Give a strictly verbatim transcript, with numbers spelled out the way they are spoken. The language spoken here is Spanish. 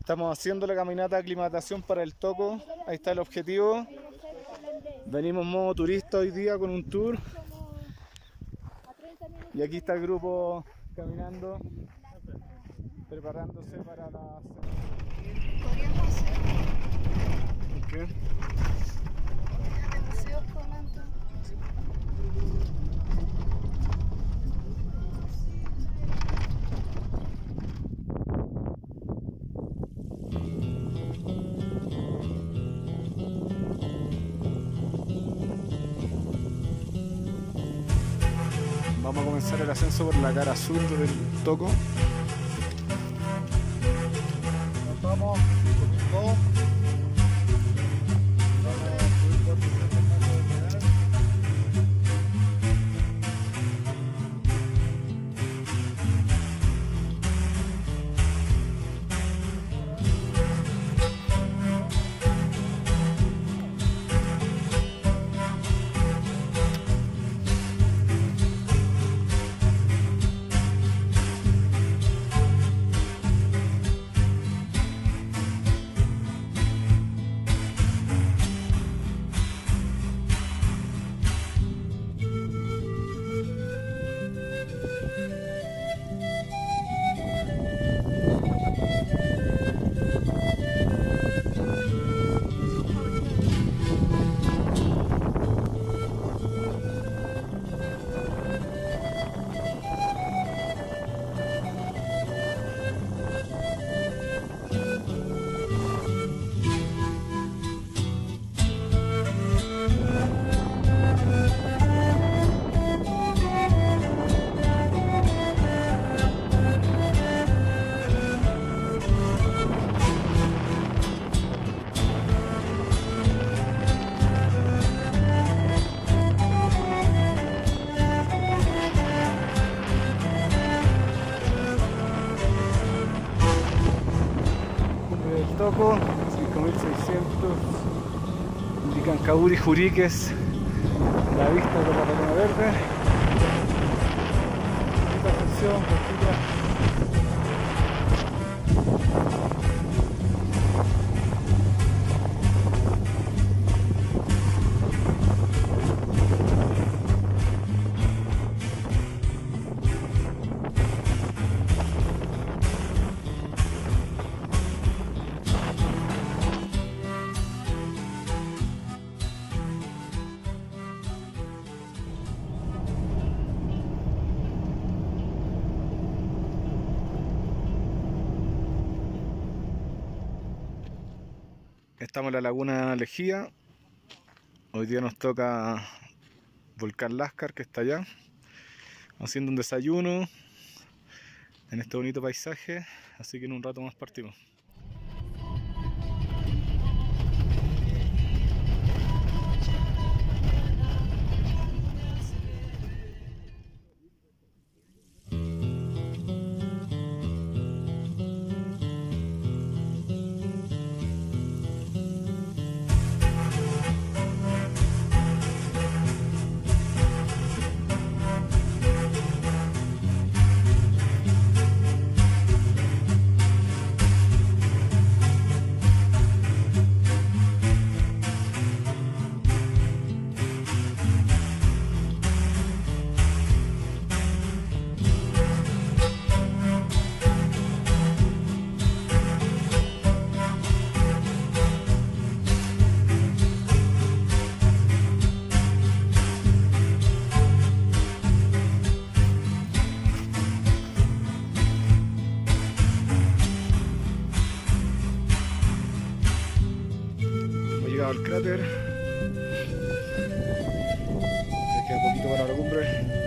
Estamos haciendo la caminata de aclimatación para el Toco. Ahí está el objetivo. Venimos modo turista hoy día con un tour. Y aquí está el grupo caminando, preparándose para la... Podríamos hacer ¿Qué? de museos con Anton. Vamos a comenzar el ascenso por la cara sur del Toco. Nos vamos con Toco, cinco mil seiscientos, indican Caburi Juriques, la vista de la Paloma Verde. Esta ascensión, costilla. Estamos en la laguna Lejía. Hoy día nos toca Volcán Lascar, que está allá, haciendo un desayuno en este bonito paisaje, así que en un rato más partimos. Al cráter, ya queda poquito para la cumbre.